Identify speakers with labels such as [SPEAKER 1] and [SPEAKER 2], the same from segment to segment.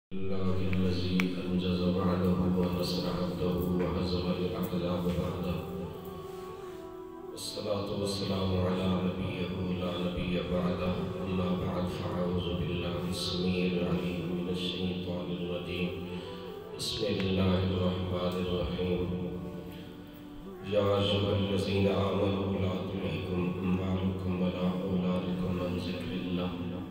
[SPEAKER 1] الله الذي أنجز وعده ونصر عبده وهزم الأحزاب بعده، والصلاة والسلام على نبيه لا نبي بعده. أما بعد، فأعوذ بالله السميع العليم من الشيطان الرجيم. بسم الله الرحمن الرحيم. يا أيها الذين آمنوا لا تلهكم أموالكم ولا أولادكم عن ذكر الله،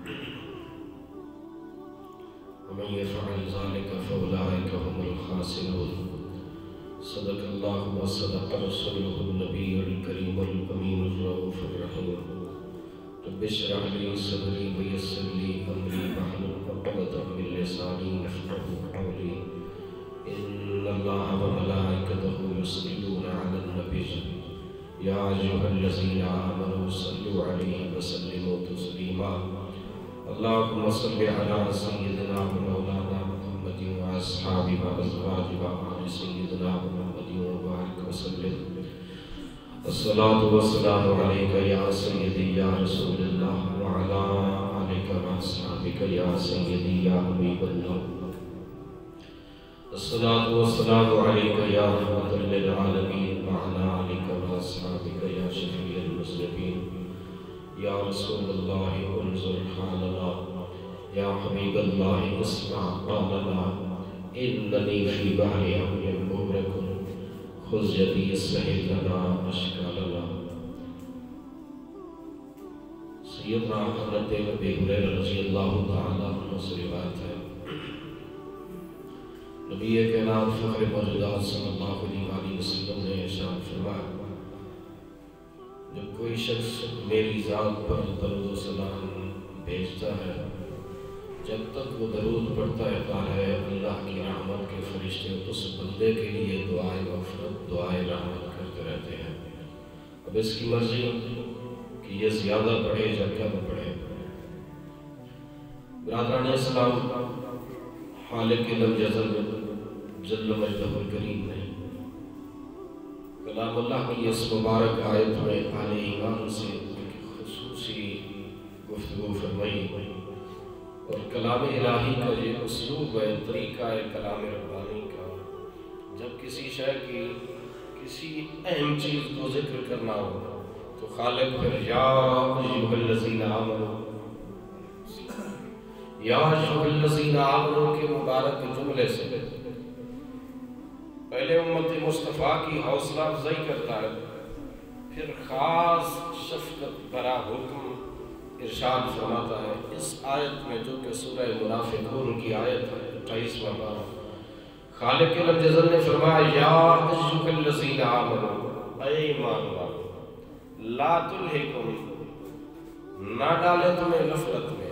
[SPEAKER 1] ومن يفعل ذلك فأولئك هم الخاسرون. صدق الله وصدق رسوله النبي الكريم الأمين الرؤوف الرحيم. رب اشرح لي صدري ويسر لي أمري واحلل عقدة من لساني يفقهوا قولي. إن الله وملائكته يصلون على النبي يا أيها الذين آمنوا صلوا عليه وسلموا تسليما. اللهم صل على سيدنا ومولانا محمد وأصحابه وأزواجه وآل سيدنا محمد وبارك وسلم. الصلاة والسلام عليك يا سيدي يا رسول الله، وعلى آلك وأصحابك يا سيدي يا حبيب الله. الصلاة والسلام عليك يا رحمة للعالمين، وعلى آلك وأصحابك يا شفيع المذنبين. يا رسول الله انظر حالنا، يا حبيب الله اسمع قولنا. إنني في بحر أمر مغرق، خذ يدي سهل لنا أشكالنا. سیدنا حضرت ابی ہریرہ رضی اللہ تعالیٰ عنہ سے روایت ہے، نبی کائنات فخر موجودات صلی اللہ علیہ وسلم نے ارشاد فرمایا، جب کوئی شخص میری ذات پر درود و سلام بھیجتا ہے، جب تک وہ درود پڑھتا رہتا ہے، اللہ کی رحمت کے فرشتے اس بندے کے لیے دعائے مغفرت دعائے رحمت کرتے رہتے ہیں۔ اب اس کی مرضی کہ یہ زیادہ پڑھے یا کم پڑھے۔ برادران اسلام، خالق لم یزل جل مجدہ الکریم نے کلام اللہ کی اس مبارک آیت میں اہل ایمان سے خصوصی گفتگو فرمائی، اور کلام الہی کا یہ اسلوب ہے، طریقہ ہے کلام ربانی کا، جب کسی شے کی کسی اہم چیز کو ذکر کرنا ہو تو خالق پھر یا ایھا الذین آمنوا یا ایھا الذین آمنوا کے مبارک جملے سے پہلے امت مصطفیٰ کی حوصلہ افزائی کرتا ہے، پھر خاص شفقت بھرا حکم ارشاد فرماتا ہے اس آیت میں، جو کہ سورہ منافقون کی آیت ہے 28واں پارہ۔ خالق لم یزل نے فرمایا یا ایھا الذین آمنوا، اے ایمان والو، لا تلہکم، نہ ڈالے تمہیں غفلت میں،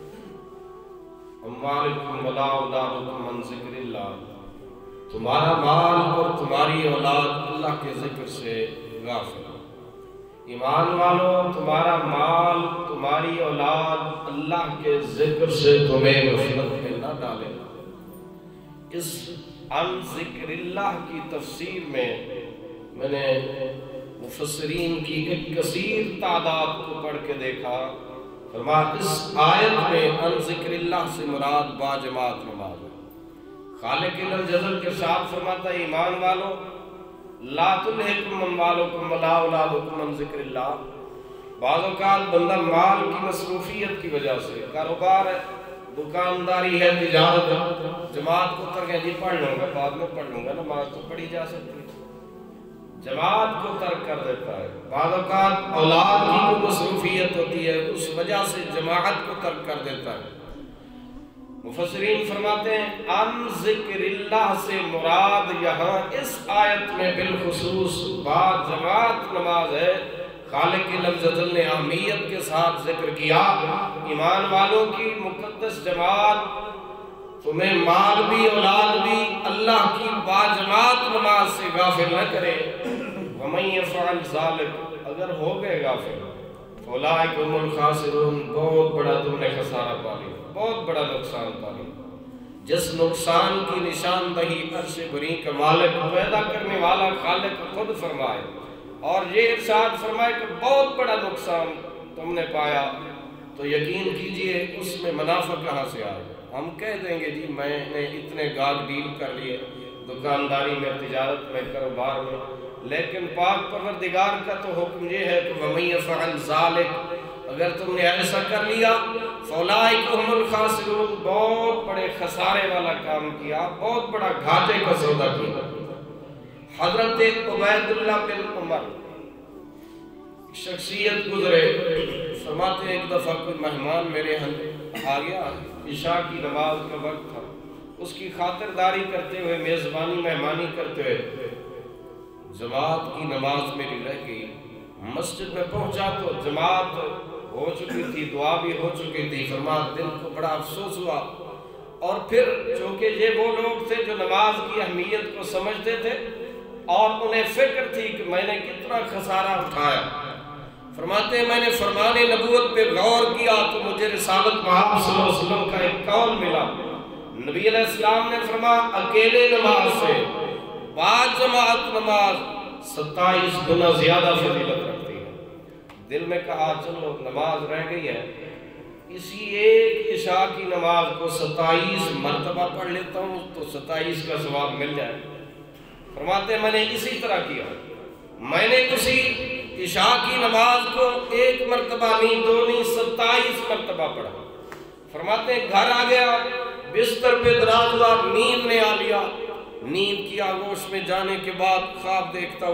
[SPEAKER 1] اموالکم ولا اولادکم عن ذکر اللہ، تمہارا مال اور تمہاری اولاد اللہ کے ذکر سے غافل ہو۔ ایمان والو، تمہارا مال تمہاری اولاد اللہ کے ذکر سے تمہیں غفلت میں نہ ڈالے۔ اس عن ذکر اللہ کی تفسیر میں نے مفسرین کی ایک کثیر تعداد کو پڑھ کے دیکھا، فرمایا اس آیت میں عن ذکر اللہ سے مراد باجماعت نماز ہے۔ خالق لم یزل کے ساتھ فرماتا ہے ایمان والو، لا تلہکم اموالکم ولا اولادکم عن ذکر اللہ۔ بعض اوقات بندہ مال کی مصروفیت کی وجہ سے، کاروبار ہے، دکانداری ہے، تجارت ہے، جماعت کو ترک ہے، جی پڑھ لوں گا بعد میں پڑھ لوں گا، نماز تو پڑھی جا سکتی ہے، جماعت کو ترک کر دیتا ہے۔ بعض اوقات اولاد کی کو مصروفیت ہوتی ہے، اس وجہ سے جماعت کو ترک کر دیتا ہے۔ مفسرین فرماتے ہیں عن ذکر اللہ سے مراد یہاں اس آیت میں بالخصوص بعد جماعت نماز ہے۔ خالق لم یزل نے اہمیت کے ساتھ ذکر کیا، ایمان والوں کی مقدس جماعت تمہیں مال بھی اولاد بھی اللہ کی باجماعت نماز سے غافل نہ کرے۔ وَمَن يَفْعَلْ ذَلِكَ، اگر ہو گئے غافل، فَأُولَٰئِكَ هُمُ الْخَاسِرُونَ، بہت بڑا تم نے خسارہ پا لیا، بہت بڑا نقصان پا لیا۔ جس نقصان کی نشاندہی عرش بری کا مالک پیدا کرنے والا خالق خود فرمائے، اور یہ ارشاد فرمائے کہ بہت بڑا نقصان تم نے پایا، تو یقین کیجئے اس میں منافع کہاں سے آئے گا؟ ہم کہہ دیں گے جی میں نے اتنے گاہک ڈیل کر لیے دکانداری میں، تجارت میں، کاروبار میں، لیکن پاک پروردگار کا تو حکم یہ ہے کہ وَمَن يَفْعَلْ ذَلِكَ، اگر تم نے ایسا کر لیا فَأُولَٰئِكَ هُمُ الْخَاسِرُونَ، بہت بڑے خسارے والا کام کیا، بہت بڑا گھاٹے کا سودا کیا۔ حضرت عبید اللہ بن عمر شخصیت گزرے، فرماتے ایک دفعہ کوئی مہمان میرے ہاں آ گیا، عشاء کی نماز کا وقت تھا، اس کی خاطرداری کرتے ہوئے، میزبانی مہمانی کرتے ہوئے جماعت کی نماز میری رہ گئی۔ مسجد میں پہنچا تو جماعت ہو چکی تھی، دعا بھی ہو چکی تھی، فرماتے دل کو بڑا افسوس ہوا، اور پھر چونکہ یہ وہ لوگ تھے جو نماز کی اہمیت کو سمجھتے تھے اور انہیں فکر تھی کہ میں نے کتنا خسارہ اٹھایا، فرماتے ہیں میں نے فرمان نبوت پہ غور کیا تو مجھے رسالت محمد صلی اللہ علیہ وسلم کا ایک قول ملا۔ نبی علیہ السلام نے فرمایا اکیلے نماز سے بعد جماعت نماز 27 گنا زیادہ فضیلت رکھتی ہے۔ دل میں کہا چلو نماز رہ گئی ہے، اسی ایک عشاء کی نماز کو 27 مرتبہ پڑھ لیتا ہوں تو 27 کا ثواب مل جائے۔ فرماتے ہیں میں نے اسی طرح کیا، میں نے اسی عشاء کی نماز کو ایک مرتبہ نہیں، دو نہیں، 27 مرتبہ پڑھا۔ فرماتے ہیں گھر آ گیا، بستر پہ دراز ہوا، نیند نے آ لیا، نیند کی آغوش میں جانے کے بعد خواب دیکھتا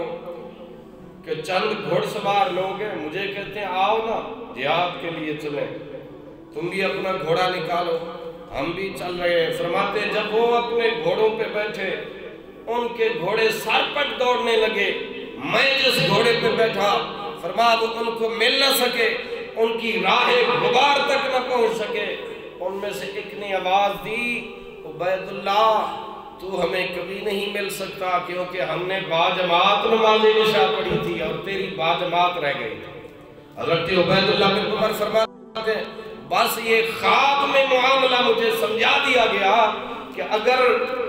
[SPEAKER 1] ہوں کہ چند گھوڑ سوار لوگ ہیں، مجھے کہتے ہیں آؤ نا جہاد کے لیے چلیں، تم بھی اپنا گھوڑا نکالو، ہم بھی چل رہے ہیں۔ فرماتے ہیں جب وہ اپنے گھوڑوں پہ بیٹھے، ان کے گھوڑے سر پٹ دوڑنے لگے، میں جس گھوڑے پہ بیٹھا فرمایا وہ ان کو مل نہ سکے، ان کی راہ غبار تک نہ پہنچ سکے۔ ان میں سے ایک نے آواز دی عبید اللہ تو ہمیں کبھی نہیں مل سکتا، کیونکہ ہم نے باجماعت نماز عشاء پڑھی تھی اور تیری باجماعت رہ گئی تھی۔ حضرت عبید اللہ بن عمر فرماتے ہیں بس یہ خواب میں معاملہ مجھے سمجھا دیا گیا کہ اگر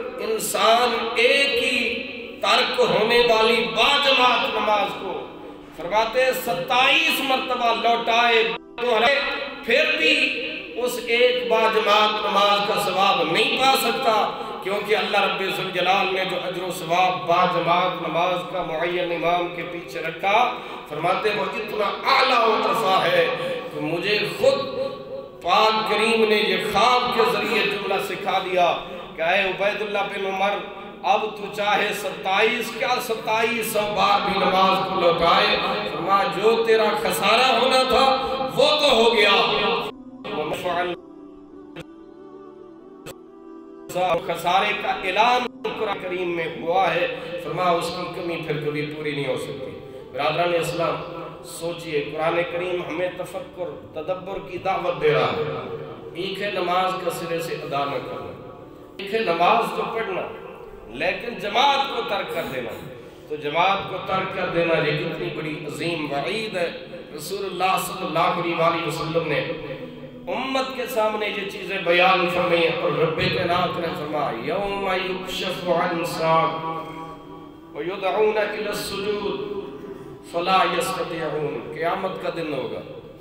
[SPEAKER 1] انسان ایک ہی ترک ہونے والی باجماعت نماز کو فرماتے 27 مرتبہ لوٹائے تو پھر بھی اس ایک باجماعت نماز کا ثواب نہیں پا سکتا، کیونکہ اللہ رب الجلال نے جو اجر و ثواب باجماعت نماز کا معین امام کے پیچھے رکھا، فرماتے وہ اتنا اعلیٰ و ارفع ہے کہ مجھے خود پاک کریم نے یہ خواب کے ذریعے جملہ سکھا دیا کہ اے عبید اللہ بن عمر اب تو چاہے 27 کیا 2700 بار بھی نماز کو لوٹائے، فرمایا جو تیرا خسارہ ہونا تھا وہ تو ہو گیا، خسارے کا اعلان قرآن کریم میں ہوا ہے، فرمایا اس کی کمی پھر کبھی پوری نہیں ہو سکتی۔ برادران اسلام سوچئے قرآن کریم ہمیں تفکر تدبر کی دعوت دے رہا ہے۔ ایک ہے نماز کا سرے سے ادا نہ کرنا، ایک ہے نماز تو پڑھنا لیکن جماعت کو ترک کر دینا، تو جماعت کو ترک کر دینا یہ کتنی بڑی عظیم وعید ہے۔ رسول اللہ صلی اللہ علیہ وسلم نے امت کے سامنے یہ چیزیں بیان فرمائیں اور رب کائنات نے فرمایا یوم یکشف عن ساق ویدعون الی السجود فلا یستطیعون، قیامت کا دن ہوگا،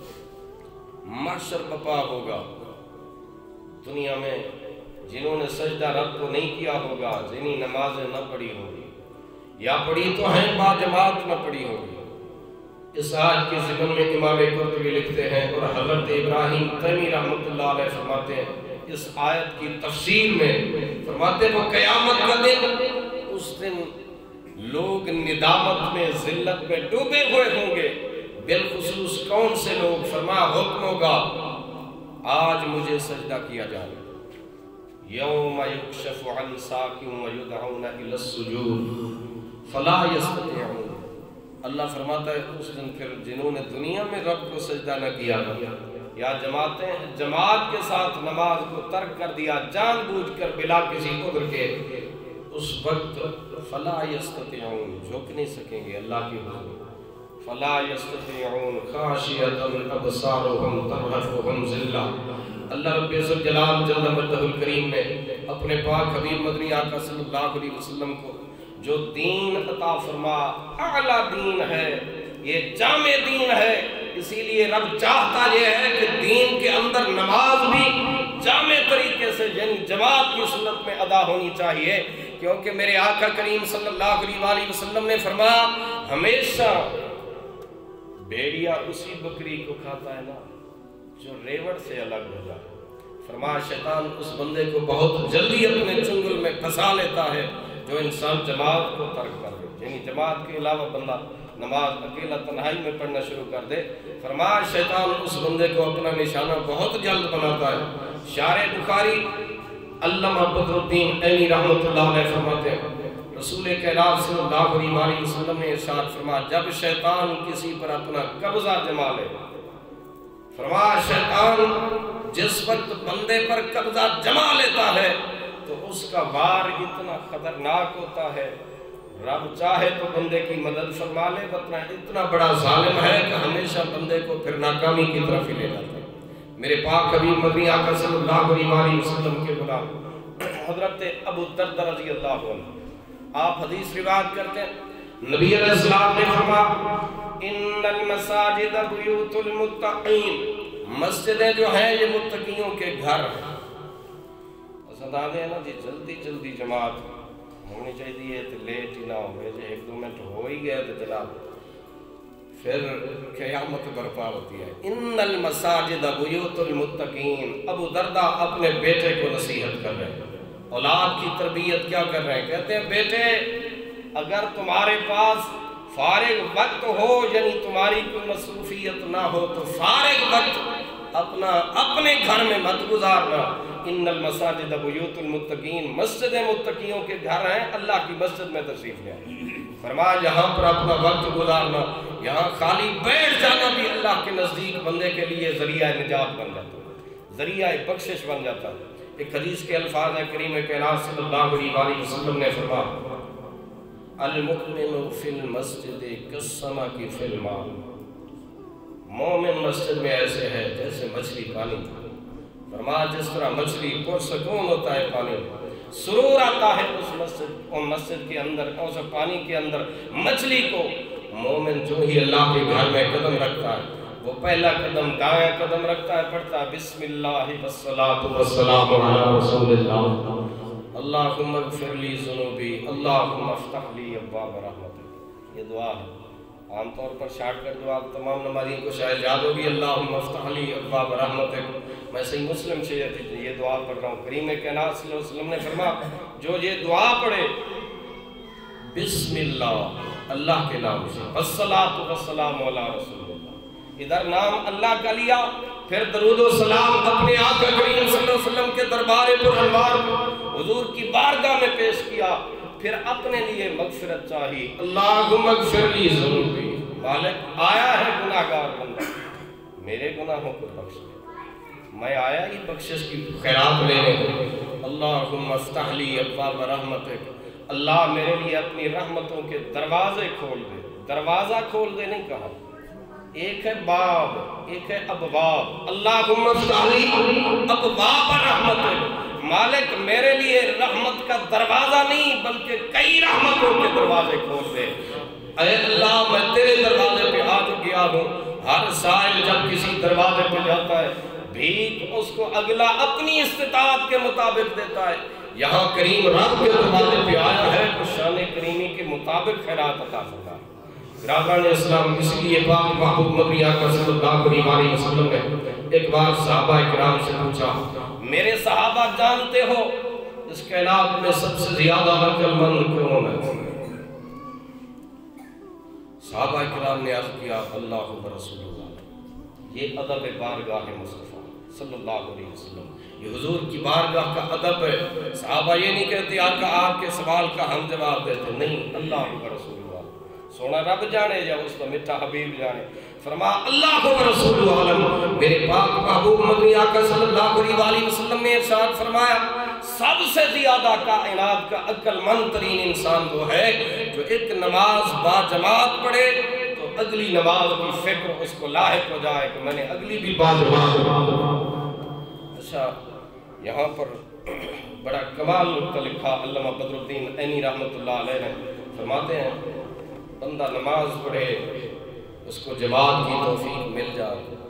[SPEAKER 1] محشر بپا ہوگا، دنیا میں جنہوں نے سجدہ رب کو نہیں کیا ہوگا، جنہیں نمازیں نہ پڑھی ہوگی یا پڑھی تو ہیں باجماعت نہ پڑھی ہوگی۔ اس آیت کے ضمن میں امام قرطبی لکھتے ہیں اور حضرت ابراہیم تیمی رحمۃ اللہ علیہ فرماتے ہیں اس آیت کی تفسیر میں، فرماتے ہیں وہ قیامت کا دن، اس دن لوگ ندامت میں ذلت میں ڈوبے ہوئے ہوں گے، بالخصوص کون سے لوگ؟ فرمایا حکم ہوگا آج مجھے سجدہ کیا جائے، یوم یکشف عن ساق ویدعون الی السجود فلا یستطیعون۔ اللہ فرماتا ہے اس دن پھر جنہوں نے دنیا میں رب کو سجدہ نہ کیا یا جماعت کے ساتھ نماز کو ترک کر دیا جان بوجھ کر بلا کسی عذر کے، اس وقت فلا یستطیعون، جھک نہیں سکیں گے اللہ کی حضور، فلا یستطیعون خاشعۃ ابصارہم ترہقہم ذلہ۔ اللہ رب الجلال جل مجدہ الکریم نے اپنے پاک حبیب مدنی آقا صلی اللہ علیہ وسلم کو جو دین عطا فرما، اعلیٰ دین ہے، یہ جامع دین ہے، اسی لیے رب چاہتا یہ ہے کہ دین کے اندر نماز بھی جامع طریقے سے یعنی جماعت کی صورت میں ادا ہونی چاہیے، کیونکہ میرے آقا کریم صلی اللہ علیہ وسلم نے فرمایا ہمیشہ بھیڑیا اسی بکری کو کھاتا ہے نا جو ریوڑ سے الگ ہو جائے۔ فرمایا شیطان اس بندے کو بہت جلدی اپنے چنگل میں پھنسا لیتا ہے جو انسان جماعت کو ترک کر دے، یعنی جماعت کے علاوہ بندہ نماز اکیلا تنہائی میں پڑھنا شروع کر دے۔ فرمایا شیطان اس بندے کو اپنا نشانہ بہت جلد بناتا ہے۔ شارح بخاری علامہ بدر الدین عینی رحمۃ اللہ علیہ فرماتے ہیں رسول کائنات صلی اللہ علیہ وسلم نے ارشاد فرمایا جب شیطان کسی پر اپنا قبضہ جما لے، فرمایا شیطان جس وقت بندے پر قبضہ جما لیتا ہے تو اس کا وار اتنا خطرناک ہوتا ہے، رب چاہے تو بندے کی مدد فرما لے، ورنہ اتنا بڑا ظالم ہے کہ ہمیشہ بندے کو پھر ناکامی کی طرف ہی لے جاتا ہے۔ میرے پاک حبیب مدنی آقا صلی اللہ علیہ وسلم کے غلام حضرت ابو دردہ رضی اللہ عنہ آپ حدیث روایت کرتے ہیں، نبی علیہ السلام نے فرمایا ان المساجد بیوت المتقین، مسجدیں جو ہیں یہ متقیوں کے گھر ہیں۔ اسدادے ہیں نا جی جلدی جلدی جماعت ہونی چاہیے تو لیٹ ہی نہ ہوئے، جو 1-2 منٹ ہو ہی گئے تو جناب پھر قیامت برپا ہوتی ہے۔ ان المساجد بیوت المتقین، ابو دردہ اپنے بیٹے کو نصیحت کر رہے ہیں، اولاد کی تربیت کیا کر رہے ہیں، کہتے ہیں بیٹے اگر تمہارے پاس فارغ وقت ہو یعنی تمہاری کوئی مصروفیت نہ ہو تو فارغ وقت اپنے گھر میں مت گزارنا۔ ان المساجد بیوت المتقین، مسجد متقیوں کے گھر ہیں، اللہ کی مسجد میں تشریف لے آئے۔ فرمایا یہاں پر اپنا وقت گزارنا، یہاں خالی بیٹھ جانا بھی اللہ کے نزدیک بندے کے لیے ذریعہ نجات بن جاتا ہے، ذریعہ بخشش بن جاتا ہے۔ ایک حدیث کے الفاظ ہیں کریم کائنات صلی اللہ علیہ وسلم نے فرمایا المؤمن فی المسجد کالسمک فی الماء، مومن مسجد میں ایسے ہے جیسے مچھلی پانی میں۔ فرمایا جس طرح مچھلی پرسکون ہوتا ہے پانی میں، سرور آتا ہے اس مسجد کے اندر، اس پانی کے اندر مچھلی کو، مومن جو ہی اللہ کے گھر میں قدم رکھتا ہے وہ پہلا قدم دائیں قدم رکھتا ہے، پڑھتا ہے بسم اللہ والصلاة والسلام علی رسول اللہ، اللہم اغفر لی ذنوبی، اللہم افتح لی ابواب رحمتک۔ یہ دعا ہے عام طور پر شارٹ کٹ دعا تمام نمازیوں کو شاید یاد ہوگی، اللہم افتح لی ابواب رحمتک۔ میں صحیح مسلم سے یہ دعا پڑھ رہا ہوں، کریم کائنات صلی اللہ علیہ وسلم نے فرمایا جو یہ دعا پڑھے بسم اللہ، اللہ کے نام سے، والصلاة والسلام علی رسول اللہ، ادھر نام اللہ کا لیا، پھر درود و سلام اپنے آقا کریم صلی اللہ علیہ وسلم کے دربار پر انوار حضور کی بارگاہ میں پیش کیا، پھر اپنے لیے مغفرت چاہی، اللہم اغفر لی ذنوبی، مالک آیا ہے گناہگار بندہ، میرے گناہوں کو بخش دے، میں آیا ہی بخشش کی خیرات لینے کو، اللہم افتح لی ابواب رحمتک، اللہ میرے لیے اپنی رحمتوں کے دروازے کھول دے، دروازہ کھول دے نہیں کہا، ایک ہے باب ایک ہے ابواب، اللہم افتح لی ابواب رحمتک، مالک میرے لیے رحمت کا دروازہ نہیں بلکہ کئی رحمتوں کے دروازے کھول دے، اے اللہ میں تیرے دروازے پہ آج گیا ہوں، ہر سائل جب کسی دروازے پہ جاتا ہے بھیک اس کو اگلا اپنی استطاعت کے مطابق دیتا ہے، یہاں کریم رب کے دروازے پہ آیا ہے تو شان کریمی کے مطابق خیرات عطا فرما۔ گرامان اسلام اس لیے پاک محبوب نبی آقا صلی اللہ علیہ وسلم نے ایک بار صحابہ کرام سے پوچھا میرے صحابہ جانتے ہو اس کائنات میں سب سے زیادہ عقل مند کون ہے؟ صحابہ کرام نے عرض کیا اللہ و رسول اللہ۔ یہ ادب بارگاہ مصطفیٰ صلی اللہ علیہ وسلم، یہ حضور کی بارگاہ کا ادب ہے۔ صحابہ یہ نہیں کہتے آقا آپ کے سوال کا ہم جواب دیتے، نہیں، اللہ و رسول اللہ، سونا رب جانے یا اس کا میٹھا حبیب جانے۔ فرما اللہ و رسول عالم، میرے پاک محبوب مدنی آقا صلی اللہ علیہ وسلم نے ارشاد فرمایا سب سے زیادہ کائنات کا عقل مند ترین انسان وہ ہے جو ایک نماز با جماعت پڑھے تو اگلی نماز کی فکر اس کو لاحق ہو جائے کہ میں نے اگلی بھی با جماعت۔ اچھا یہاں پر بڑا کمال نکتہ لکھا علامہ بدر الدین عینی رحمۃ اللہ علیہ نے، فرماتے ہیں بندہ نماز پڑھے اس کو جماعت کی توفیق مل جائے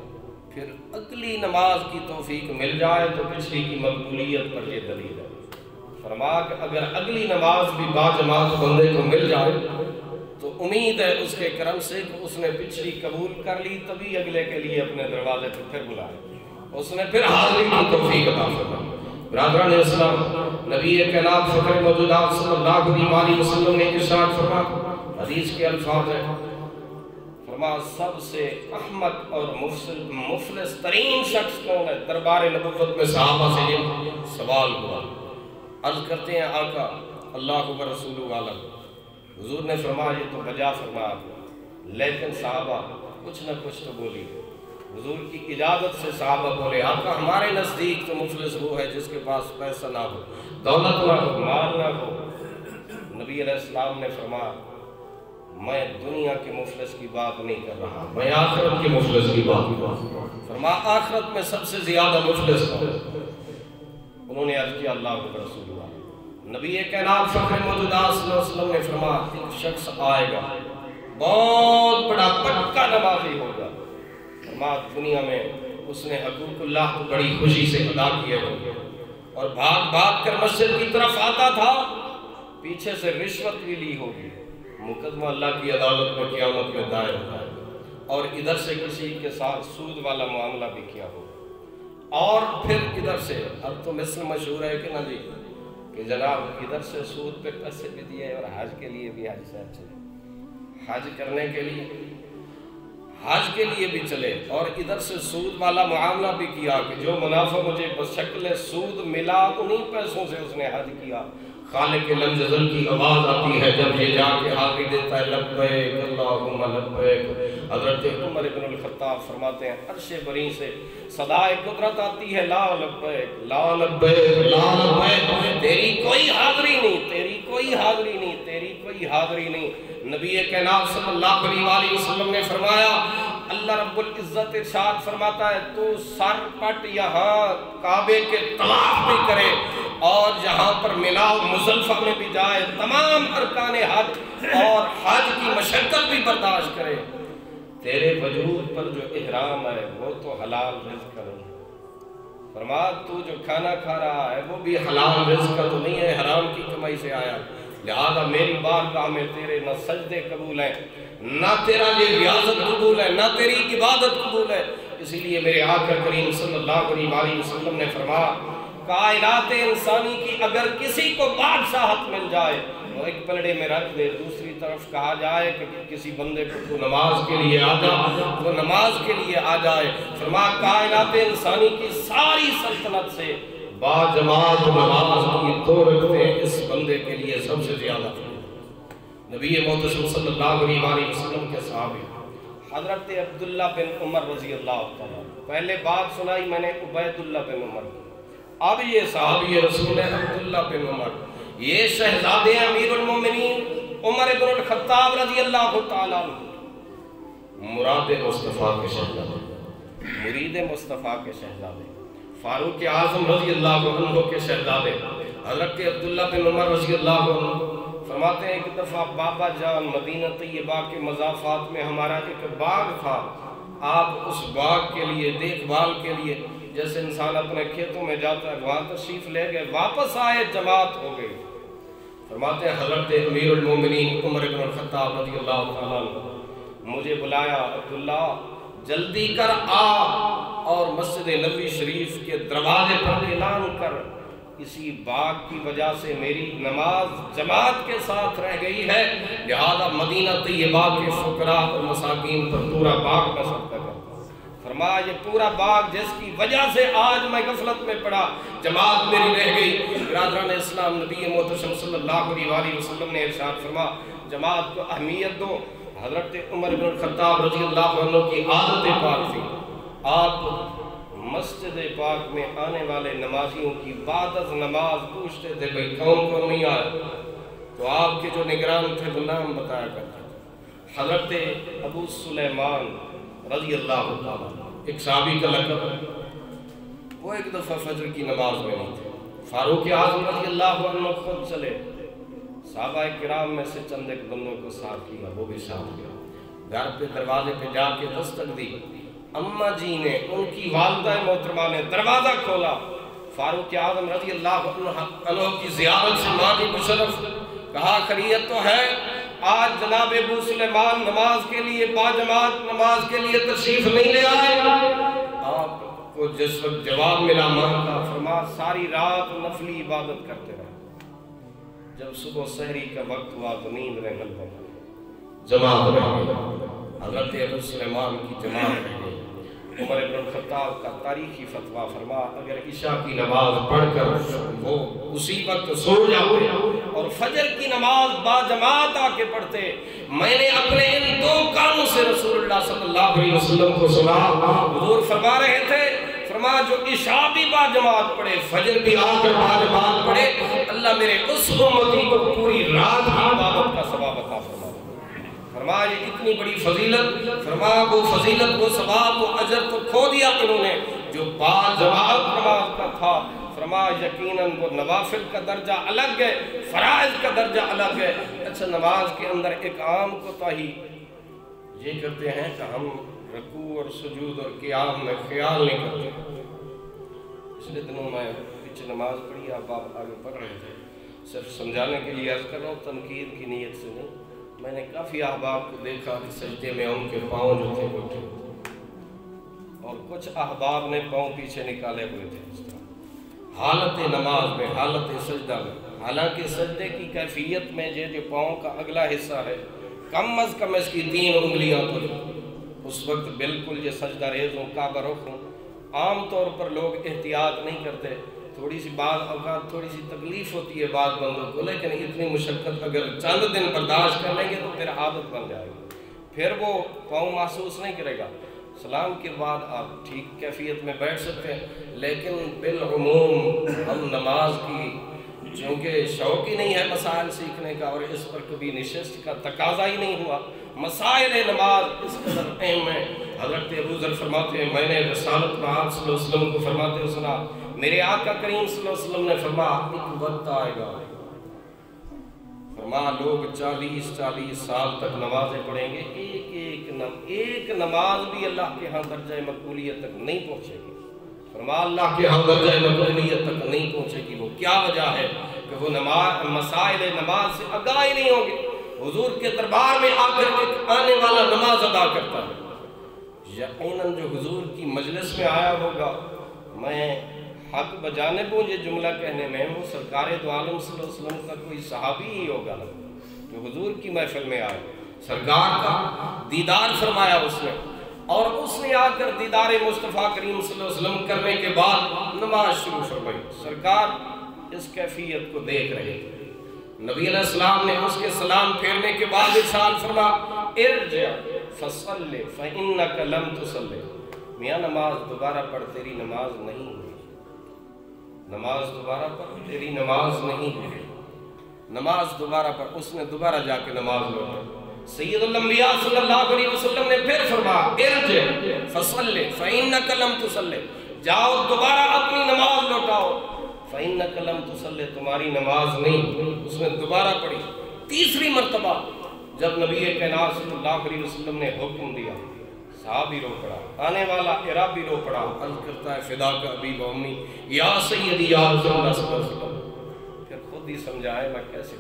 [SPEAKER 1] پھر اگلی نماز کی توفیق مل جائے تو پچھلی کی مقبولیت پر یہ دلیل ہے۔ فرما کہ اگر اگلی نماز بھی باجماعت بندے کو مل جائے تو امید ہے اس کے کرم سے کہ اس نے پچھلی قبول کر لی، تبھی اگلے کے لیے اپنے دروازے پھر بلائے، اس نے پھر حاضری کی توفیق عطا فرمائے۔ برادران اسلام، نبی کائنات فخر موجودات صلی اللہ علیہ وسلم نے ارشاد فرمایا، حدیث کے الفاظ ہیں، فرما سب سے احمق اور مفلس ترین شخص کون ہے؟ دربار نبوت میں صحابہ سے یہ سوال ہوا، عرض کرتے ہیں آقا اللہ و رسول عالم، حضور نے فرمایا یہ تو بجا فرمایا، لیکن صحابہ کچھ نہ کچھ تو بولی۔ حضور کی اجازت سے صحابہ بولے، آقا ہمارے نزدیک تو مفلس وہ ہے جس کے پاس پیسہ نہ ہو، دولت نہ ہو، مال نہ ہو۔ نبی علیہ السلام نے فرمایا میں دنیا کے مفلس کی بات نہیں کر رہا، میں آخرت کے مفلس کی بات کر رہا ہوں۔ فرمایا آخرت میں سب سے زیادہ مفلس کون ہے؟ انہوں نے عرض کیا اللہ و رسول اللہ۔ نبی کائنات فخر موجودات صلی اللہ علیہ وسلم نے فرمایا ایک شخص آئے گا بہت بڑا پکا نمازی ہوگا، فرمایا دنیا میں اس نے حقوق اللہ کو بڑی خوشی سے ادا کیے ہوگے اور بھاگ بھاگ کر مسجد کی طرف آتا تھا، پیچھے سے رشوت بھی لی ہوگی، مقدمہ اللہ کی عدالت میں قیامت میں دائر ہوتا ہے، اور ادھر سے کسی کے ساتھ سود والا معاملہ بھی کیا ہو، اور پھر ادھر سے اب تو مثل مشہور ہے کہ نا جی کہ جناب ادھر سے سود پہ پیسے بھی دیے اور حج کے لیے بھی حج صاحب چلے، حج کرنے کے لیے حج کے لیے بھی چلے اور ادھر سے سود والا معاملہ بھی کیا کہ جو منافع مجھے بشکل سود ملا انہیں پیسوں سے اس نے حج کیا۔ خالق لم یزل کی آواز آتی ہے جب یہ جا کے حاضری دیتا ہے لبیک اللہم لبیک۔ حضرت عمر بن الخطاب فرماتے ہیں عرش بری سے صدائے قدرت آتی ہے لا لبیک لا لبیک لا لبیک، تیری کوئی حاضری نہیں، تیری کوئی حاضری نہیں، تیری کوئی حاضری نہیں۔ نبی کائنات صلی اللہ علیہ وسلم نے فرمایا اللہ رب العزت ارشاد فرماتا ہے تو سر پٹ یہاں کعبے کے طواف بھی کرے اور جہاں پر ملاؤ مزدلفہ میں بھی جائے، تمام ارکان حج اور حج کی مشقت بھی برداشت کرے، تیرے وجود پر جو احرام ہے وہ تو حلال رزق کا نہیں ہے۔ فرمایا تو جو کھانا کھا رہا ہے وہ بھی حلال رزق کا تو نہیں ہے، حرام کی کمائی سے آیا، لہذا میری بارگاہ میں تیرے نہ سجدے قبول ہیں، نہ تیرا یہ ریاضت قبول ہے، نہ تیری عبادت قبول ہے۔ اسی لیے میرے آقا کریم صلی اللہ علیہ وسلم نے فرمایا کائنات انسانی کی اگر کسی کو بادشاہت مل جائے وہ ایک پلڑے میں رکھ دے، دوسری طرف کہا جائے کہ کسی بندے کو تو نماز کے لیے آ جا، وہ نماز کے لیے آ جائے۔ فرمایا کائنات انسانی کی ساری سلطنت سے باجماعت نماز کی تو رکھتے ہیں اس بندے کے لیے سب سے زیادہ۔ نبی محتشم صلی اللہ علیہ وسلم کے صحابی حضرت عبداللہ بن عمر رضی اللہ تعالیٰ، پہلے بات سنائی میں نے عبید اللہ بن عمر، اب یہ صحابی رسول عبداللہ بن عمر، یہ شہزادے امیر المومنین عمر بن الخطاب رضی اللہ تعالیٰ عنہ، مراد مصطفیٰ کے شہزادے، مرید مصطفیٰ کے شہزادے، فاروق اعظم رضی اللہ عنہ کے شہزادے حضرت عبداللہ بن عمر رضی اللہ عنہ فرماتے ہیں ایک دفعہ بابا جان مدینہ طیبہ کے مضافات میں ہمارا ایک باغ تھا، آپ اس باغ کے لیے دیکھ بھال کے لیے جیسے انسان اپنے کھیتوں میں جاتا ہے وہاں تشریف لے گئے، واپس آئے جماعت ہو گئی۔ فرماتے ہیں حضرت امیر المومنین عمر بن الخطاب رضی اللہ عنہ مجھے بلایا، عبداللہ جلدی کر آ اور مسجد نبوی شریف کے دروازے پر اعلان کر اسی باغ کی وجہ سے میری نماز جماعت کے ساتھ رہ گئی ہے، لہذا مدینہ طیبہ کے فقراء اور مساکین پر پورا باغ میں صدقہ کرتا ہوں۔ فرمایا یہ پورا باغ جس کی وجہ سے آج میں غفلت میں پڑا، جماعت میری رہ گئی۔ برادران اسلام، نبی محتشم صلی اللہ علیہ وسلم نے ارشاد فرمایا جماعت کو اہمیت دو۔ حضرت عمر بن الخطاب رضی اللہ عنہ کی عادت پاک تھی، آپ مسجد پاک میں آنے والے نمازیوں کی بعد از نماز پوچھتے تھے بھئی کون نہیں آیا، تو آپ کے جو نگران تھے وہ نام بتایا کرتے تھے۔ حضرت ابو سلیمان رضی اللہ عنہ ایک صحابی کا لقب ہے، وہ ایک دفعہ فجر کی نماز میں نہیں تھے، فاروق اعظم رضی اللہ عنہ خود چلے، صحابہ کرام میں سے چند ایک بندوں کو ساتھ لیا، وہ بھی ساتھ گیا، گھر پہ دروازے پہ جا کے دستک دی، अम्मा जी ने, उनकी वालिदा मोहतरमा ने दरवाज़ा खोला, फारूक आज़म रज़ी अल्लाह अन्हु की ज़ियारत से माँ की मुशर्रफ, कहा खैरियत तो है, आज जनाब अबू सुलेमान नमाज के लिए बाजमात नमाज के लिए तशरीफ नहीं ले आए। आपको जिस वक्त जवाब मिला माँ का, फरमा सारी रात नफली इबादत करते रहे, जब सुबह सहरी का वक्त हुआ तो नींद में गल जमात में हज़रत अबू सुलेमान की जमात रह गई। उमर इब्न खत्ताब का तारीखी फतवा, फरमा अगर इशा की नमाज पढ़कर वो उसी वक्त सो जाते और फजर की नमाज बाजमात आके पढ़ते, मैंने अपने इन दो कानों से रसूलुल्लाह सल्लल्लाहु अलैहि वसल्लम को सुना, हुजूर फरमा रहे थे, फरमा जो इशा भी बाजमात पढ़े, फजर भी आकर बाजमात पढ़े, अल्लाह मेरे उस उम्मती को पूरी रात की इबादत का सवाब अता फरमा। फरमा ये इतनी बड़ी फजीलत, फरमा वो फजीलत, वो सवाब, वो अजर तो खो दिया इन्होंने जो बाजमात नमाज का था। फरमा यकीनन वो नवाफिल का दर्जा अलग है, फराइज का दर्जा अलग है। अच्छा, नमाज के अंदर एक आम कोताही ये करते हैं कि हम रकू और सुजूद और क़ियाम में ख्याल नहीं करते। पिछले दिनों में पीछे नमाज पढ़ी, आप आगे पढ़ रहे थे, सिर्फ समझाने के लिए अर्ज कर रहा हूँ, तनकीद की नीयत से नहीं। मैंने काफ़ी अहबाब को देखा कि सजदे में उनके पाँव जो थे उठे, और कुछ अहबाब ने पाँव पीछे निकाले हुए थे इस तरह हालत नमाज में, हालत सजदा में। हालांकि सजदे की कैफियत में ये जो पाँव का अगला हिस्सा है, कम अज़ कम इसकी 3 उंगलियाँ तो उस वक्त बिल्कुल ये सजदा रेज़ हो, काबा रुख हो। आम तौर पर लोग एहतियात नहीं करते, थोड़ी सी बात अवकात थोड़ी सी तकलीफ़ होती है बात बंदों को, लेकिन इतनी मुशक्क़त अगर चंद दिन बर्दाश्त कर लेंगे तो फिर आदत बन जाएगी, फिर वो पाँव महसूस नहीं करेगा। सलाम के बाद आप ठीक कैफियत में बैठ सकते हैं, लेकिन बिलउमूम हम नमाज की चूँकि शौक़ ही नहीं है मसाइल सीखने का, और इस पर कभी निशस्त का तकाजा ही नहीं हुआ। मसाइल नमाज इस कदर अहम है। हज़रत अबू ज़र फरमाते हैं, मैंने रसालत में आप सल्लल्लाहु अलैहि वसल्लम को फरमाते हुए सुना, मेरे आका करीम सल्लल्लाहु अलैहि वसल्लम ने फरमाया एक वक्त आएगा, फरमा लोग 40-40 साल तक नमाजें पढ़ेंगे, एक नमाज भी अल्लाह के यहाँ दर्जा मकबूलियत तक नहीं पहुँचेगी। फरमा अल्लाह के यहाँ दर्जा मकबूलियत तक नहीं पहुँचेगी। वो क्या वजह है कि वो नमाज मसाइल नमाज से आगाह ही नहीं होंगे। हुजूर के दरबार में आकर एक आने वाला नमाज अदा करता है, यकीनन जो हुजूर की मजलिस में आया होगा, मैं हक बजाने को ये जुमला कहने में, वो सरकार दो आलम सल्लल्लाहु अलैहि वसल्लम का कोई सहाबी ही होगा ना जो हुजूर की महफिल में आए, सरकार का दीदार फरमाया उसने, और उसने आकर दीदार मुस्तफ़ा करीम सल्लल्लाहु अलैहि वसल्लम करने के बाद नमाज शुरू फरमाई। सरकार इस कैफियत को देख रहे थे। नबी अलैहिस्सलाम ने उसके सलाम फेरने के बाद इरशाद फरमा, इरजा फसल्ले फइन्नका लम तुसल्ले, मियाँ नमाज दोबारा पढ़, तेरी नमाज नहीं हुई, नमाज दोबारा पढ़, तेरी नमाज नहीं हुई, नमाज दोबारा पढ़। उसने दोबारा जाके नमाज लौटाई। सय्यदुल अंबिया सल्लल्लाहु अलैहि वसल्लम ने फिर फरमाया, इरजा फसल्ले फइन्नका लम तुसल्ले, जाओ दोबारा अपनी नमाज लौटाओ, फइन्नका लम तुसल्ले, तुम्हारी नमाज नहीं। उसने दोबारा पढ़ी। तीसरी मर्तबा जब नबी कायनात सल्लल्लाहु अलैहि वसल्लम ने हुक्म दिया, साहबी रो पड़ा, आने वाला इराबी रो पड़ा, अर्ज करता है फिदा का अबी व उम्मी या सय्यदी या रसूलल्लाह सल्लल्लाहु अलैहि वसल्लम। फिर खुद ही समझाए मैं कैसे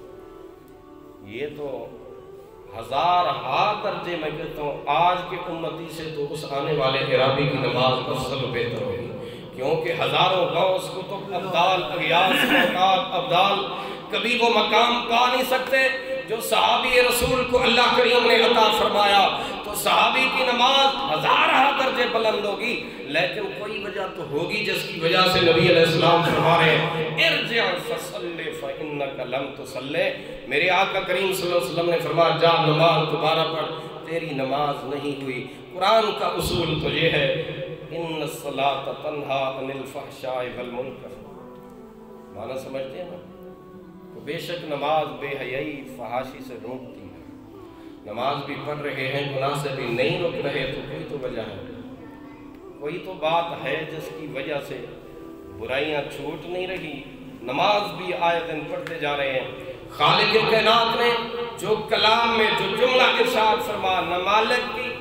[SPEAKER 1] करूं, ये तो हजार दर्जे मैं कहता हूँ आज के उम्मती से तो उस आने वाले इराबी की नमाज अफजल बेहतर होगी, क्योंकि हजारों गौस कुतुब अब्दाल अगियास अब्दाल कभी वो मकाम पा नहीं सकते जो सहाबी रसूल को अल्लाह करीम ने अता फरमाया। तो सहाबी की नमाज हजार दर्जे बुलंद होगी, लेकिन कोई वजह तो होगी जिसकी वजह से नबी अलैहिस्सलाम फरमा रहे हैं, इरजिअ फसल्ले फइन्नका लम तुसल्ले, मेरे आका करीम सल्लल्लाहु अलैहि वसल्लम ने फरमाया जा नमाज दोबारा पढ़, तेरी नमाज नहीं हुई। कुरान का उसूल तो ये है, इन्नस्सलाता तन्हा अनिल फहशाइ वल मुनकर, माना समझते हैं ना, तो बेशक नमाज बेहयाई फहाशी से रोकती है। नमाज भी पढ़ रहे हैं, गुनाह से भी नहीं रोक रहे, तो कोई तो वजह है, कोई तो बात है जिसकी वजह से बुराइयां छूट नहीं रही। नमाज भी आए दिन पढ़ते जा रहे हैं। खालिक कायनात ने जो कलाम में जो जुमला इरशाद फरमा, न मालिक की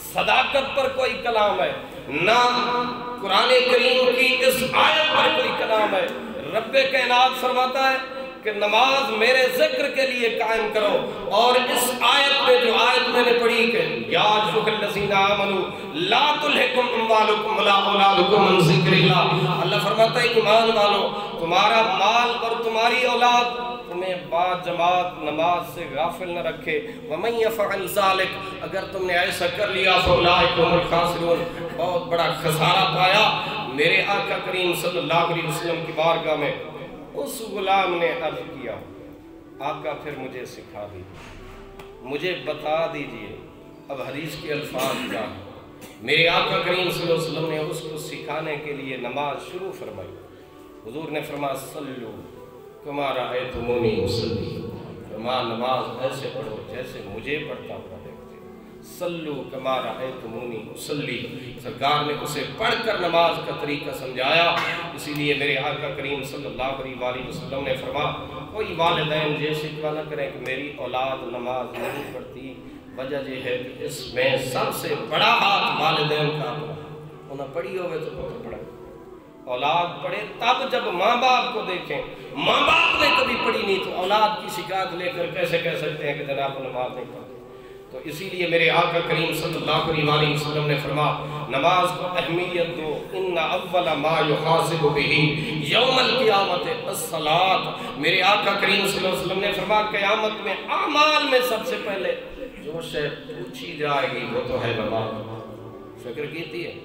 [SPEAKER 1] صداقت پر کوئی کلام ہے، نہ قرآن کریم کی اس آیت پر کوئی کلام ہے۔ رب کائنات فرماتا ہے کہ نماز میرے ذکر کے لیے قائم کرو، اور اس آیت میں جو آیت میں نے پڑھی کہ یا ایھا الذین آمنوا لا تلھکم اموالکم ولا اولادکم عن ذکر اللہ، اللہ فرماتا ہے ایمان والو تمہارا مال اور تمہاری اولاد تمہیں بعد جماعت نماز سے غافل نہ رکھے۔ وَمَن يَفْعَلْ ذَلِكَ، اگر تم نے ایسا کر لیا فَأُولَٰئِکَ هُمُ الْخَاسِرُونَ، بہت بڑا خسارہ پایا۔ میرے آقا کریم صلی اللہ علیہ وسلم کی بارگاہ میں اس غلام نے عرض کیا، آقا پھر مجھے سکھا دیجیے، مجھے بتا دیجیے اب حدیث کے الفاظ کیا ہیں۔ میرے آقا کریم صلی اللہ علیہ وسلم نے اس کو سکھانے کے لیے نماز شروع فرمائی۔ حضور نے فرمایا صلو کما رأیتمونی اصلی، فرمایا نماز ایسے پڑھو جیسے مجھے پڑھتا ہوا دیکھتے ہو۔ صلو کما رأیتمونی اصلی، سرکار نے اسے پڑھ کر نماز کا طریقہ سمجھایا۔ اسی لیے میرے آقا کریم صلی اللہ علیہ وسلم نے فرمایا کوئی والدین یہ شکوہ نہ کریں کہ میری اولاد نماز نہیں پڑھتی، وجہ یہ ہے کہ اس میں سب سے بڑا ہاتھ والدین کا انہیں پڑھی ہوئے تو پتہ پڑھا۔ اولاد پڑھے تب جب ماں باپ کو دیکھیں، ماں باپ نے کبھی پڑھی نہیں تو اولاد کی شکایت لے کر کیسے کہہ سکتے ہیں کہ جناب نماز نہیں پڑھتے؟ تو اسی لیے میرے آقا کریم صلی اللہ علیہ وسلم نے فرمایا نماز کو اہمیت دو، ان اول ما یحاسب بہ یوم القیامت الصلاۃ۔ میرے آقا کریم صلی اللہ علیہ وسلم نے فرمایا قیامت میں اعمال میں سب سے پہلے جو شے پوچھی جائے گی وہ تو ہے نماز۔ فکر کیتی ہے؟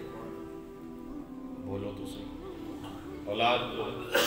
[SPEAKER 1] بولو تو صحیح اولاد کو،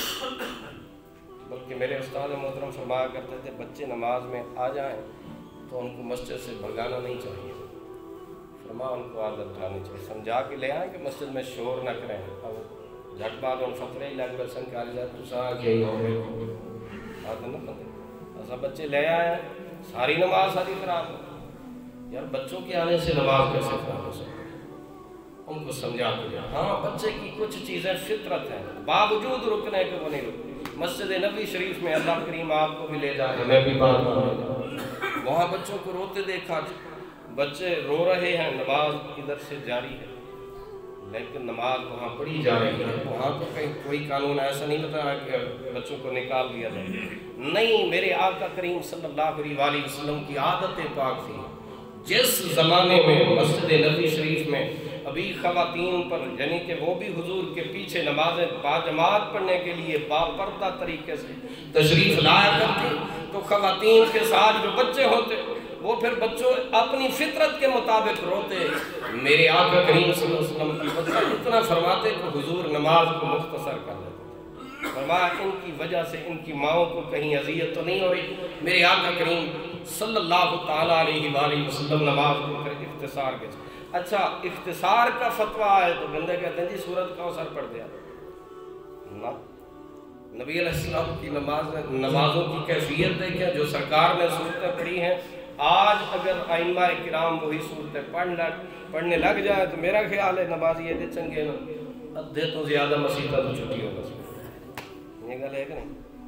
[SPEAKER 1] بلکہ میرے استاد محترم فرمایا کرتے تھے بچے نماز میں آ جائیں تو ان کو مسجد سے بھگانا نہیں چاہیے، فرمایا ان کو عادت ڈالنی چاہیے، سمجھا کے لے آئیں کہ مسجد میں شور نہ کریں۔ اب جھٹ بعد ان فترے ہی لگ رسن کہا جائے تو سا کے ہی ہوئے عادت نہ کریں۔ ایسا بچے لے آئیں ساری نماز ساری خراب ہو، یار بچوں کے آنے سے نماز کیسے خراب ہو سکتی؟ ان کو سمجھا دیا ہاں بچے کی کچھ چیزیں فطرت ہیں، باوجود رکنے کے وہ نہیں رکتے۔ مسجد نبی شریف میں اللہ کریم آپ کو بھی لے جائے، ہمیں بھی بار بار لے جائے، وہاں بچوں کو روتے دیکھا، بچے رو رہے ہیں، نماز ادھر سے جاری ہے لیکن نماز وہاں پڑھی جا رہی ہے۔ وہاں تو کہیں کوئی قانون ایسا نہیں بتا کہ بچوں کو نکال دیا جائے، نہیں، میرے آقا کریم صلی اللہ علیہ وسلم کی عادت پاک تھی۔ جس زمانے میں مسجد نبی شریف میں ابھی خواتین پر یعنی کہ وہ بھی حضور کے پیچھے نمازیں باجماعت پڑھنے کے لیے باپردہ طریقے سے تشریف لایا کرتی، تو خواتین کے ساتھ جو بچے ہوتے وہ پھر بچوں اپنی فطرت کے مطابق روتے۔ میرے آقا کریم صلی اللہ علیہ وسلم کی وجہ اتنا فرماتے کہ حضور نماز کو مختصر کر دیتے، فرمایا ان کی وجہ سے ان کی ماؤں کو کہیں اذیت تو نہیں ہو رہی۔ میرے آقا کریم صلی اللہ تعالیٰ علیہ وسلم نماز کو پھر اختصار کے اچھا اختصار کا فتویٰ ہے تو بندے کہتے ہیں جی سورت کوثر پڑھ دیا نہ، نبی علیہ السلام کی نمازوں کی کیفیت دیکھیں جو سرکار نے صورتیں پڑھی ہیں۔ آج اگر ائمہ کرام وہی صورتیں پڑھنے لگ جائے تو میرا خیال ہے نمازی یہ چنگے نا ادھے تو زیادہ مسیحہ تو چھٹی ہوگا، یہ گل ہے کہ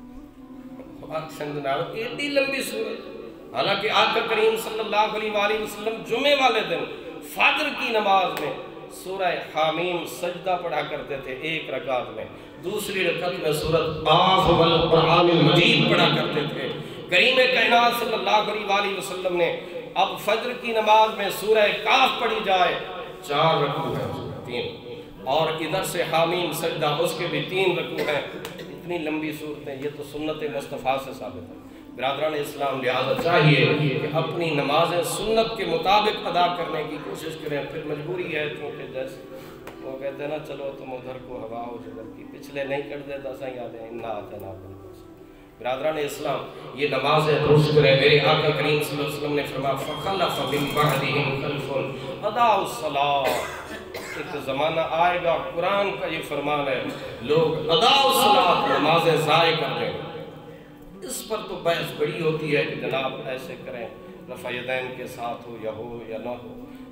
[SPEAKER 1] نہیں؟ اتنی لمبی صورت، حالانکہ آقا کریم صلی اللہ علیہ وسلم جمعے والے دن فجر کی نماز میں سورہ حامیم سجدہ پڑھا کرتے تھے ایک رکعت میں، دوسری رکعت میں سورۃ قاف والقرآن المجید پڑھا کرتے تھے۔ کریم کائنات صلی اللہ علیہ وسلم نے اب فجر کی نماز میں سورہ قاف پڑھی جائے 4 رکوع ہیں، 3، اور ادھر سے حامیم سجدہ اس کے بھی 3 رکوع ہیں۔ اتنی لمبی صورتیں، یہ تو سنت مصطفیٰ سے ثابت ہے۔ برادران اسلام لہذا چاہیے کہ اپنی نمازیں سنت کے مطابق ادا کرنے کی کوشش کریں، پھر مجبوری ہے کیونکہ جیسے وہ کہتے ہیں نا چلو تم ادھر کو ہوا ہو جدھر کی، پچھلے نہیں کر دیتا سا یاد ہے نہ آتے نہ آتے۔ برادران اسلام یہ نمازیں درست کریں۔ میرے آقا کریم صلی اللہ علیہ وسلم نے فرمایا فَخَلَفَ مِن بَعْدِهِمْ خَلْفٌ أَضَاعُوا الصَّلَاةَ، ایک زمانہ آئے گا، قرآن کا یہ فرمان ہے، لوگ اضاعوا الصلاۃ نمازیں ضائع کر دیں گے۔ اس پر تو بحث بڑی ہوتی ہے کہ جناب ایسے کریں رفع یدین کے ساتھ ہو یا نہ ہو،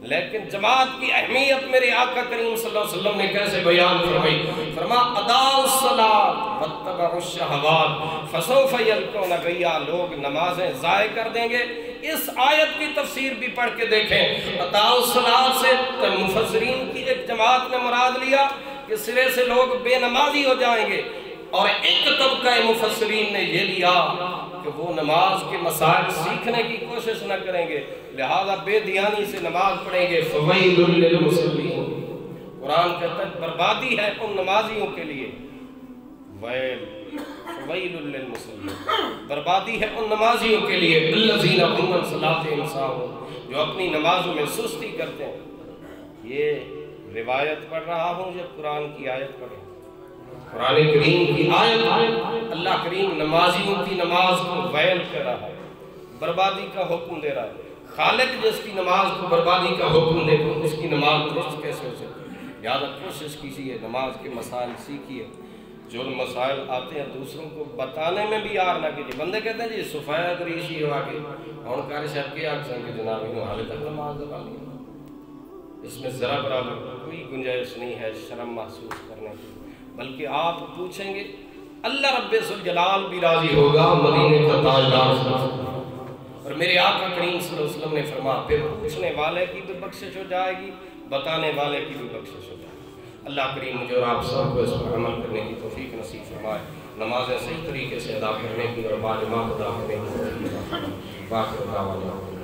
[SPEAKER 1] لیکن جماعت کی اہمیت میرے آقا کریم صلی اللہ علیہ وسلم نے کیسے بیان فرمائی؟ فرما ادا الصلاۃ واتبعوا الشہوات فسوف یلقون غیا، لوگ نمازیں ضائع کر دیں گے۔ اس آیت کی تفسیر بھی پڑھ کے دیکھیں۔ ادا الصلاۃ سے مفسرین کی ایک جماعت نے مراد لیا کہ سرے سے لوگ بے نمازی ہو جائیں گے، اور ایک طبقہ مفسرین نے یہ لیا کہ وہ نماز کے مسائل سیکھنے کی کوشش نہ کریں گے، لہذا بے دیانی سے نماز پڑھیں گے۔ فویل للمصلین، قرآن کہتا ہے بربادی ہے ان نمازیوں کے لیے، ویل فویل للمصلین، بربادی ہے ان نمازیوں کے لیے، الذین هم عن صلاتهم ساہون، جو اپنی نمازوں میں سستی کرتے ہیں۔ یہ روایت پڑھ رہا ہوں یا قرآن کی آیت پڑھ رہا ہوں؟ قرآن کریم کی آیت۔ اللہ کریم نمازیوں کی نماز کو ویل کر رہا ہے، بربادی کا حکم دے رہا ہے۔ خالق جس کی نماز کو بربادی کا حکم دے تو اس کی نماز درست کیسے ہو سکتی ہے؟ لہٰذا کوشش کیجیے، نماز کے مسائل سیکھیے، جو مسائل آتے ہیں دوسروں کو بتانے میں بھی آر نہ کیجیے۔ بندے کہتے ہیں جی سفید ریشی ہوا کے اور کاری صاحب کی آگسن کے جناب انہوں حال تک نماز دبا لیا۔ اس میں ذرا برابر کوئی گنجائش نہیں ہے شرم محسوس کرنے کی، بلکہ آپ پوچھیں گے اللہ رب ذوالجلال بھی راضی ہوگا، مدینے کا تاجدار صلی اللہ علیہ وسلم۔ اور میرے آقا کریم صلی اللہ علیہ وسلم نے فرمایا پھر پوچھنے والے کی بھی بخشش ہو جائے گی، بتانے والے کی بھی بخشش ہو جائے گی۔ اللہ کریم مجھے اور آپ سب کو اس پر عمل کرنے کی توفیق نصیب فرمائے، نمازیں صحیح طریقے سے ادا کرنے کی اور باجماعت ادا کرنے کی توفیق عطا فرمائے۔ باقی